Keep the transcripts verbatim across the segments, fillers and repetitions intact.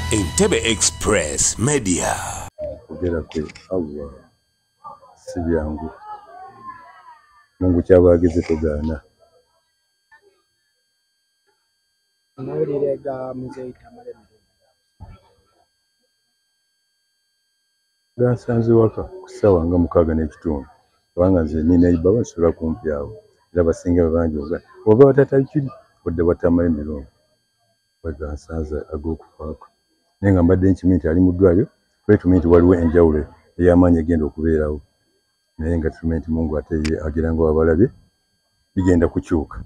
Entebbe Express Media. Kugera kwe Allah si byangu. Mungu kyabageze tugana. Amawulire ga Mzee Tamale gansanze waka kusawa nga mukaaga n'ekitundu kubanga nze nina iba basula kumpi awo era basinga bangi oba oba batata kiri wadde batamala emirundi bwegansanze ag'okufaako naye nga mbadde nkimanyi nti ali mu ddwaliro kwe tumanyi nti waliwo enjawulo ey'amaanyi egenda okubeerawo naye nga tumanyi nti Mungu ate ye agira nga wabalabye bigenda kukyuka.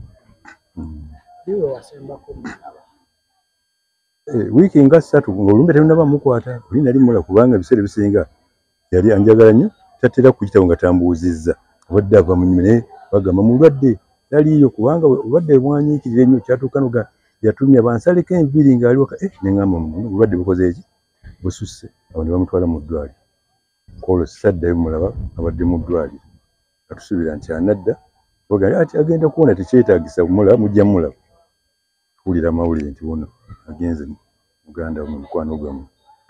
Wiiki nga ssatu ng'olumbe tenunaba mukwata oli nali mula kubanga ebiseera ebisinga yali anjagala nnyo tatera kuyitawo nga tambuuzizza obadde ava mu nnimiro naye bagamba mulwadde taliiyo kubanga obadde bwanyiikirira ennyo kyatuuka noga yatumya bansaleko enviiri ng'ali waka eh ne ŋŋamba obulwadde bukoze eki bususse awo ne bamutwala mu ddwaliro kwolwo saddayo mulaba abadde mu ddwaliro atusuubira nti anadda oga ati agenda kuwona tekyetaagisa mulaba mujja mulaba tuwulira amawulire nti wuno agenze muganda mu mukwano gwamu.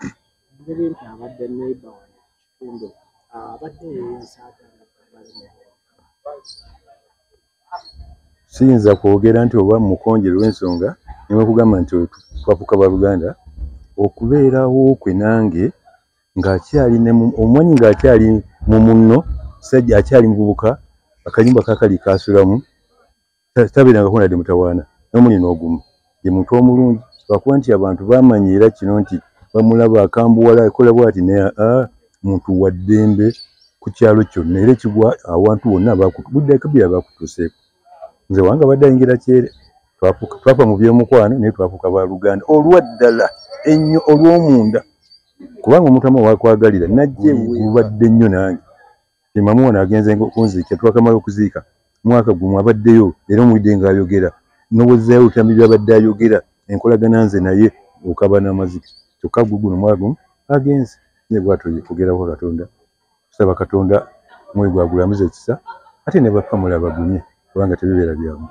Siyinza kwogera nti oba mukonjero w'ensonga nimwe kugamba nti twafuka baluganda okubeerawo kwe nange ng'akyali omwanyi ng'akyali mu munno sajja akyali muvubuka akayumba kakali kaasulamu tabeerangako nadde mutawaana n'omuli n'ogumu ye muntu omulungi lwakuba nti abantu baamanya era kino nti bamulaba akambuwala ekola bw'ati naye a muntu wa ddembe ku kyalo kyonna era ekigwa awantu wonna budde kabira baakutuuseeko nze wange abadde ayingira kyere twafa mu by'omukwano naye twafuuka baluganda olwaddala ennyo olw'omunda kubanga omuntu ama wakwagalira najje bulwadde nnyo nange mamu wano agenze kunziika twakamala okuziika mwaka gumu abaddeyo era omuwidde ng'ayogera n'obwezaayo olutambi byabadde ayogera enkolagana nze naye okaba n'amazike kyokka guguno mwaka gumu agenze ne bwatyo kugerako Katonda tusaba Katonda mwoyo gwagulamuza ekisa ate ne bafa mulabagumye kubanga tebibeera byamu.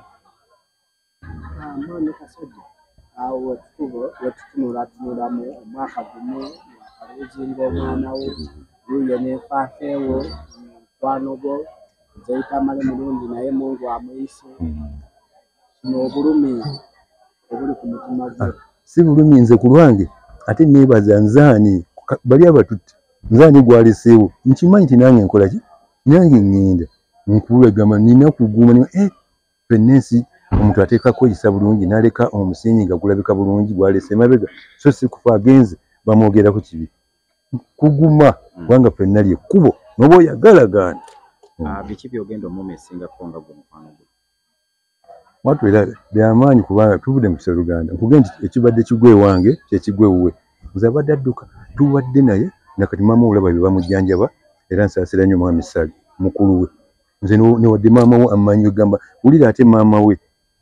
Amaani Kasajja awo wetutunula tunulamu omwaka gumu akaluzinga omwana wo yuyo nefaafeewo mukwano gwo Mzee Tamale mulungi naye Mungu amuyise kino obulumi obuli ku mutima gwe. Si bulumi nze ku lwange ate neebaza nzaani bali abatutte nzaani gwaleseewo nkimanyi nti nange nkola ki nange ŋŋenda nkulegama nina kuguma ne eh fenensi omuntu ateekako eyisa bulungi n'aleka omusingi nga gulabika bulungi gwalese emabega so si kufa agenze bamwogerako kibi kuguma kubanga ffenna lye kkubo n'oba oyagalagaana. Biki byogenda omuuma esingako nga gwe mukwano gwe? Watu era byamaanyi kubanga tuvudde mu kisa Luganda nkugenda nti ekibadde kigwe wange kyekigwe wuwe nze abadde adduka tuwadde naye nakati maama olaba bye bamujjanjaba era nsaasira nnyo mwami Sali mukulu we nze newadde maama we amanyi ogamba wulira ate maama we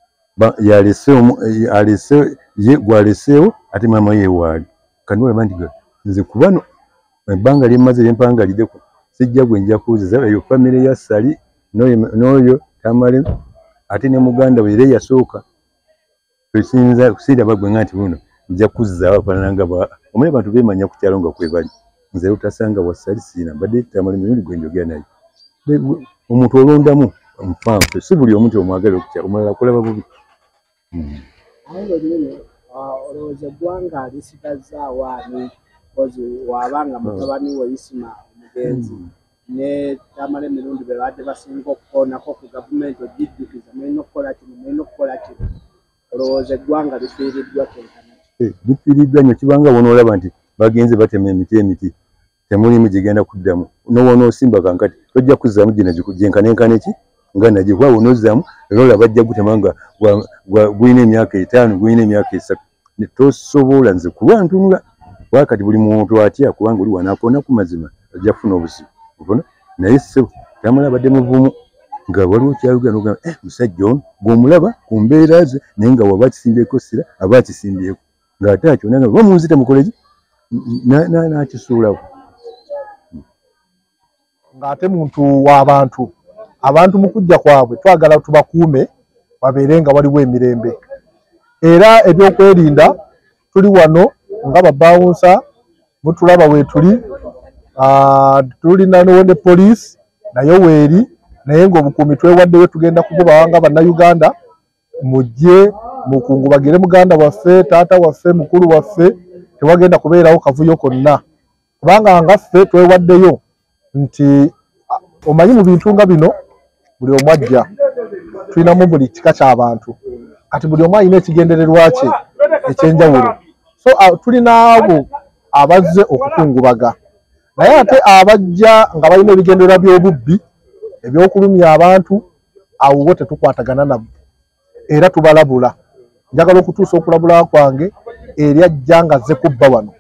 yalese ye gwaleseewo ate maama ye waali kani olaba nti nze kubano ebbanga lyemmaze lyempangaliddeko sijja gwe nja kuwuziza eyo famire ya Sali n'oyo Tamale ate ne muganda we era yasooka tusinza kusiraba gwe nga nti buno nja kuzza abafaananga ba omuli abantu beemanya ku kyalo nga kwe bali nze utasanga wa Sali siina mbadde Tamale mirundi gwe njogera naye omuntu olondamu nfanfe si buli omuntu omwagala okutya omulala kulaba bubi. Awo lino olowooza eggwanga lisigazaawo ani kozi wabanga mutabani we Isima omugenzi ne Tamale emirundi be badde basinga okukoonako ku gavumenti ojijjukiza mulina okukola kino mulina okukola kino olowooza eggwanga lifiiriddwa kenkana lifiiriddwa nnyo kibanga wonoolaba nti bagenze batema emiti emiti temulimu gigenda kuddamu n'onoosimba kankati tojja kuzzaamu gina gyenkanenkana eki nga nagye kuba wonozzaamu era olaba bajja gutema nga gulina emyaka etaano gulina emyaka esatu tosobola nze kuba ntunula wakati buli muntu atya kubanga oli wanaakona ku mazima ajja kufuna obuzibu obona naye ssebo Tamale abadde muvumu nga waliwo kyayogera n'ogamba eh musajja ono bw'omulaba ku mbeera ze naye nga waba akisimbyeko sira aba akisimbyeko ng'ate akyona nga bamunzite mukoleki n'akisuulawo ng'ate muntu w'abantu abantu mu kujja kwabwe twagala tubakuume babeere nga waliwo emirembe era ebyokwerinda tuli wano nga babawunsa mutulaba wetuli uh, tulina ne police nayo weeri naye ng'obukuumi twewaddeyo tugenda kububawa nga bannayuganda mujje mukungubagire muganda waffe taata waffe mukulu waffe tewagenda kubeerawo kavuyo konna kubanga ngaffe twewaddeyo nti omanyi mu bintu nga bino buli omu ajja tulinamu buli kika ky'abantu kati buli omu alina ekigendererwa kye ekyenjawulo so uh, tulina abo abazze okukungubaga naye ate abajja nga balina ebigendererwa by'obubbi ebyokulumya abantu awo bo tetukwatagana nabo era tubalabula njagala okutuusa okulabula kwange eri ajja nga azze kubba wano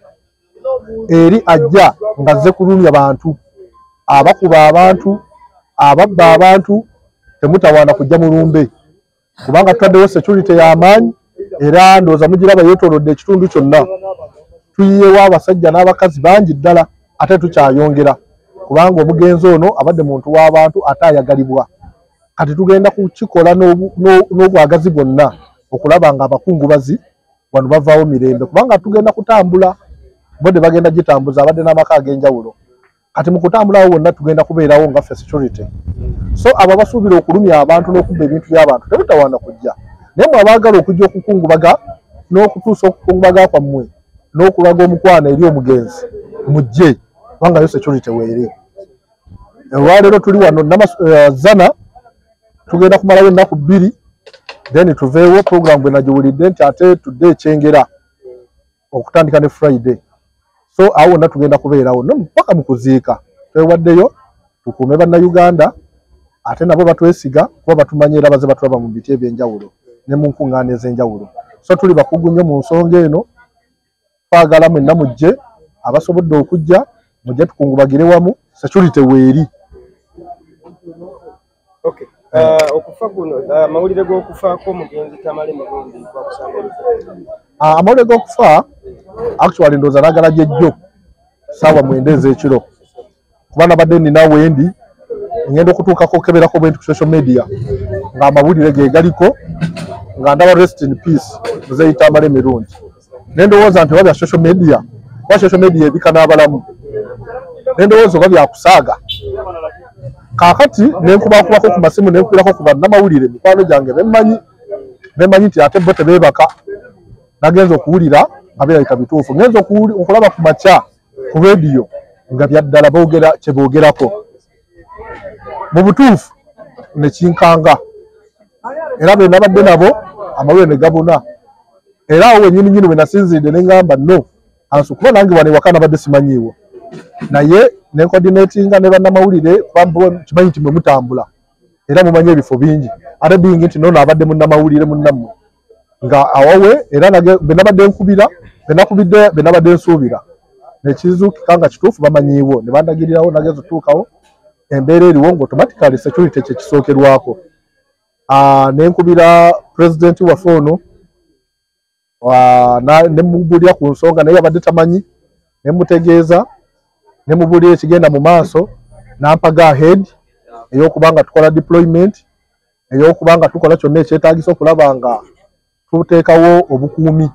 eri ajja nga azze kulumya bantu abakuba abantu ababba abantu temutawaana kujja mulumbe kubanga tutaddewo security y'amaanyi era ndowooza mugiraba yeetoolodde ekitundu kyonna tuyiyewo abasajja n'abakazi bangi ddala ate tukyayongera kubanga omugenzi ono abadde muntu w'abantu ate ayagalibwa kati tugenda kukikola n'obwagazi bwonna okulaba nga abakungubazi wano bavaawo mirembe kubanga tugenda kutambula bode bagenda gitambuza abadde n'amaka ag'enjawulo kati mu kutambulawo wonna tugenda kubeerawo nga ffe security so abo basuubira okulumya abantu n'okubba ebintu by'abantu tebutawaana kujja naye mwe abaagala okujja okukungubaga n'okutuusa okukungubaga kwammwe n'okulaga omukwana eri omugenzi mujje kubanga yo security weeri olwaleero tuli wano zana tugenda kumalayo ennaku bbiri then tuveewo program bwe nagiwulidde nti ate tudde ekyengera okutandika ne Friday so awo wonna tugenda kubeerawo no mpaka mu kuziika twewaddeyo tukuume bannayuganda ate nabo batwesiga kuba batumanyi era baze batulaba mu biti ebyenjawulo ne mu nkuŋŋaana ez'enjawulo so tuli bakugu nnyo mu nsonga eno twagala mwenna mujje abasobodde okujja mujje tukungubagire wamu security weeri. Okay. Uh, okufa guno uh, mawulire g'okufa kw'omugenzi Tamale Mirundi kwakusanga uh, amawulire g'okufa actually ndowooza naagala jjejjo saawa mwenda ez'ekiro kuba nabadde nina wendi ngenda okutuukako okukeberako bwenti ku social media ng'amawulire ge galiko nga ndaba rest in peace muzeeyi Tamale Mirundi ne ndowooza nti oba bya social media kuba social media ebika n'abalamu ne ndowooza oba byakusaaga kakati nenkubakubako ku masimu nenkubirako ku bannamawulire mikwano gyange bemmanyi bemmanyi nti ate bo tebeebaka nagenza okuwulira nga birabika bituufu ngenza okulaba ku makya ku rediyo nga byaddala boogera kye boogerako mu butuufu ne kinkanga era be nabadde nabo amawulire ne gabuna era awo wennyini nnyini bwe nasinziridde ne ŋŋamba no ansi kuba nange wano ewaka nabadde simanyiiwo naye ne coordinatinga ne bannamawulire kubanga kimanyi nti mwe mutambula era mumanyi ebifo bingi ate bingi nti noono abadde munnamawulire munnammwe nga awawe era be nabadde nkubira be nakubidde be nabadde nsuubira nekizuukika nga kituufu bamanyiiwo ne bandagirirawo nagenza otuukawo embeera eriwo ng'automatically security kye kisookerwako ne nkubira pulezidenti waffe ono ne mubulira ku nsonga naye abadde tamanyi ne mutegeeza ne mubulira ekigenda mu maaso nampaga ahead ey'okubanga tukola deployment ey'okubanga tukola kyonna ekyetaagisa okulaba nga tuteekawo obukuumi.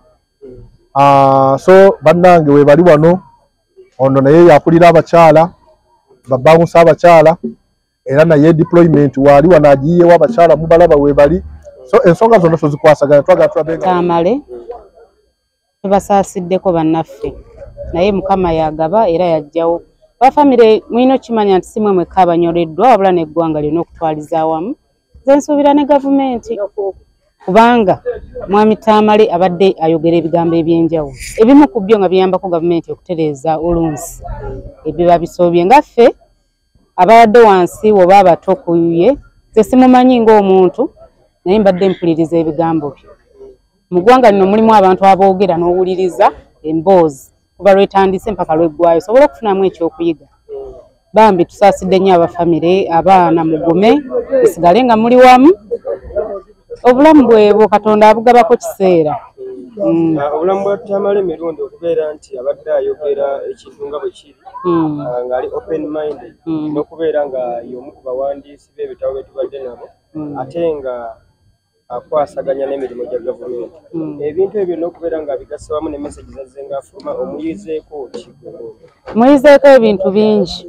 So bannange we bali wano ono naye yakulira abakyala babawunsa abakyala era naye deployment waali wano agiyewo abakyala mubalaba we bali so ensonga zonna tozikwasaganya twagala tulabenga Tamale tubasaasideko bannaffe naye Mukama yagaba era yajjawo bafamire mwino kimanya nti simwe mwekka abanyoleddwa wabula n'eggwanga lyonna okutwaliza awamu nze nsuubira ne gavumenti kubanga mwami Tamale abadde ayogera ebigambo ebyenjawulo ebimu ku byo nga biyambako gavumenti okutereeza olunsi ebiba bisoobye ngaffe abadde wansi woba abato kuye nze simumanyi ng'omuntu naye mbadde mpuliriza ebigambo bye mu ggwanga lino mulimu abantu aboogera n'owuliriza emboozi kuba lwetandise mpaka lweggwayo sobola okufunamu ekyokuyiga bambi tusaasidde nnyo abafamire abaana mugume musigale nga muli wamu obulamu bwebwo Katonda abugabako kiseera. Obulamu bwa Tamale Mirundi okubeera nti abadde ayogera ekintu nga bwe kiri ng'ali open minded n'okubeera nga y'omu ku bawandiisi b'ebitabo bye tubadde nabo ate nga akwasaganya n'emirimu gya gavumenti. Ebintu ebyo n'okubeera nga bigasa wamu ne message zazze ng'afuluma omuyizeeko ki? Muyizeeko ebintu bingi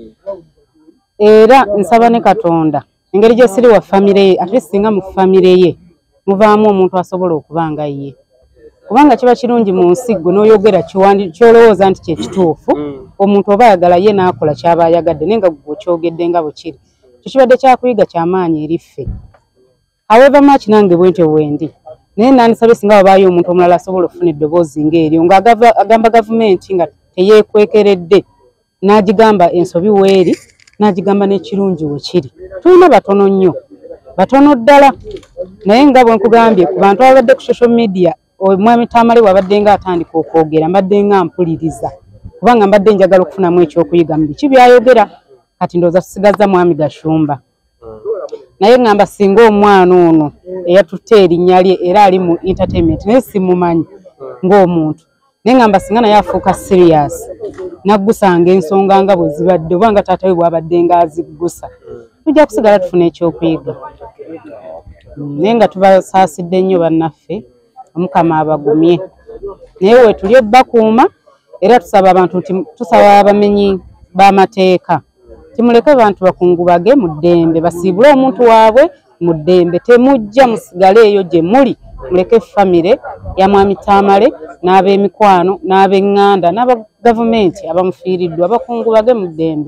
era nsaba ne Katonda engeri gye siri wa famire ye ate singa mu famire ye muvaamu omuntu asobola okuba nga ye, kubanga kiba kirungi mu nsi gwe n'oyogera kyolowooza nti kye kituufu omuntu oba ayagala ye n'akola kyaba ayagadde naye nga gwe kyogedde nga bwe kiri kyo kibadde kyakuyiga kyamaanyi eri ffe. However much nange bwentyo wendi naye nandisabye singa wabaayo omuntu omulala asobola okufuna eddoboozi ng'eryo ng'agamba gavumenti nga teyeekwekeredde n'agigamba ensobi weeri n'agigamba n'ekirungi we kiri. Tulina batono nnyo batono ddala naye nga bwe nkugambye ku bantu ababadde ku social media omwami Tamale wabadde nga atandika okwogera mbadde nga mpuliriza kubanga mbadde njagala okufunamu ekyokuyiga mu biki byayogera kati ndowooza tusigazza mwami Gashumba naye ngamba singa omwana ono eyatutte erinnya lye era ali mu entertainment naye simumanyi ng'omuntu naye ngamba singa naye afuuka serious naggusanga ensonga nga bwe zibadde oba nga taata we bw'abadde nga aziggusa tujja kusigala tufuna ekyokuyiga naye nga tubasaasidde nnyo bannaffe Omukama abagumye naye we tuli ebbakuuma era tusaba abantu nti tusaba abamenyi b'amateeka timuleke bantu bakungubage mu ddembe basiibule omuntu waabwe mu ddembe temujja musigale eyo gye muli muleke famire ya mwami Tamale n'ab'emikwano n'ab'eŋŋanda n'aba gavumenti abamufiiriddwa bakungubage mu ddembe.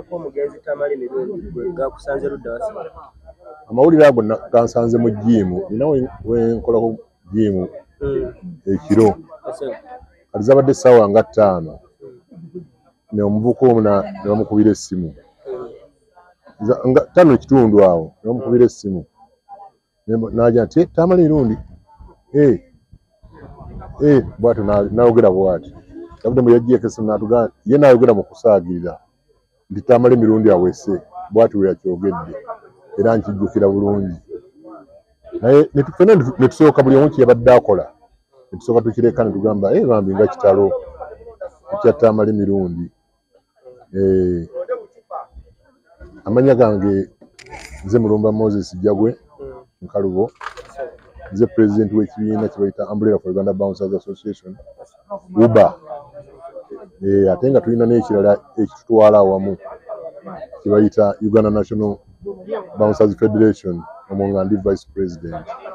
Amawulire ago gansanze mu jjiimu nina wenkolako jjiimu ekiro kati zabadde essaawa nga ttaano ne omuvuka omu ne bamukubira essimu nga ttaano ekitundu awo ne bamukubira essimu n'agira nti Tamale mirundi bwatyo n'ayogera bwati David mwe yagiye kese n'atugamba ye n'ayogera mu kusaagirira nti Tamale mirundi aweese bwati we yakyogedde era nkijjukira bulungi naye netufena netusooka buli omu kyeyabadde akola netusooka tukireka ne tugamba eh bambi nga kitalo ekya Tamale mirundi eh amanya gange nze Mulumba Moses Jagwe Nkalubo nze president w'ekibiina kye bayita Umbrella for Uganda Bouncers Association U B A eh ate nga tulina n'ekirala ekitutwala awamu kye bayita Uganda National Bouncers Federation omwo nga ndi vice president.